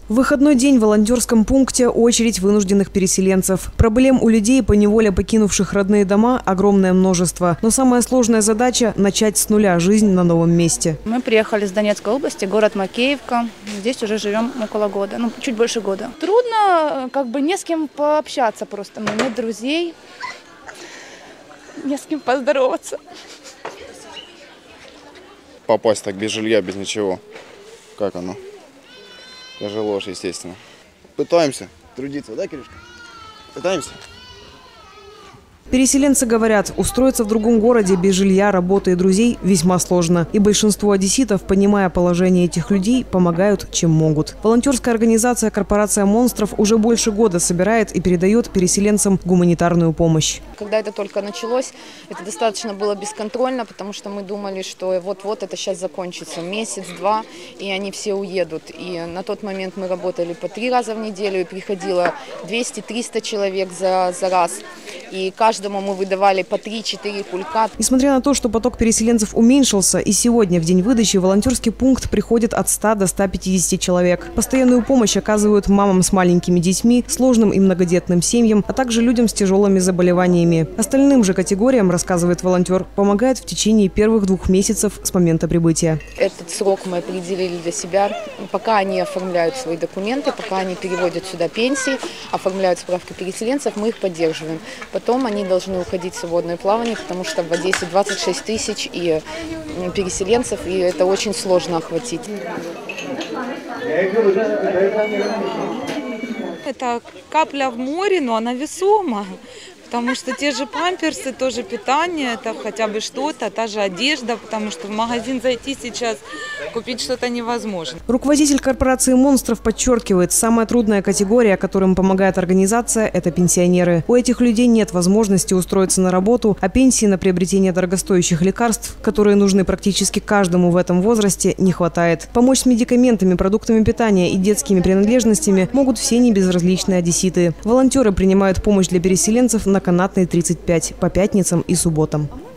В выходной день в волонтерском пункте очередь вынужденных переселенцев. Проблем у людей, поневоле покинувших родные дома, огромное множество. Но самая сложная задача – начать с нуля жизнь на новом месте. Мы приехали с Донецкой области, город Макеевка. Здесь уже живем около года, чуть больше года. Трудно, не с кем пообщаться просто. Нет друзей, не с кем поздороваться. Попасть так без жилья, без ничего. Как оно? Тяжело же, естественно. Пытаемся трудиться, да, Кирюшка? Пытаемся. Переселенцы говорят, устроиться в другом городе без жилья, работы и друзей весьма сложно. И большинство одесситов, понимая положение этих людей, помогают, чем могут. Волонтерская организация «Корпорация монстров» уже больше года собирает и передает переселенцам гуманитарную помощь. Когда это только началось, это достаточно было бесконтрольно, потому что мы думали, что вот-вот это сейчас закончится, месяц-два, и они все уедут. И на тот момент мы работали по 3 раза в неделю, и приходило 200-300 человек за раз. И каждому мы выдавали по 3-4 кулька. Несмотря на то, что поток переселенцев уменьшился, и сегодня в день выдачи в волонтерский пункт приходит от 100 до 150 человек. Постоянную помощь оказывают мамам с маленькими детьми, сложным и многодетным семьям, а также людям с тяжелыми заболеваниями. Остальным же категориям, рассказывает волонтер, помогает в течение первых 2 месяцев с момента прибытия. Этот срок мы определили для себя. Пока они оформляют свои документы, пока они переводят сюда пенсии, оформляют справки переселенцев, мы их поддерживаем. Потом они должны уходить в свободное плавание, потому что в Одессе 26 тысяч и переселенцев, и это очень сложно охватить. Это капля в море, но она весома. Потому что те же памперсы, тоже питание, это хотя бы что-то, та же одежда, потому что в магазин зайти сейчас, купить что-то невозможно. Руководитель корпорации монстров подчеркивает, самая трудная категория, которым помогает организация – это пенсионеры. У этих людей нет возможности устроиться на работу, а пенсии на приобретение дорогостоящих лекарств, которые нужны практически каждому в этом возрасте, не хватает. Помочь с медикаментами, продуктами питания и детскими принадлежностями могут все небезразличные одесситы. Волонтеры принимают помощь для переселенцев на Канатной 35 по пятницам и субботам.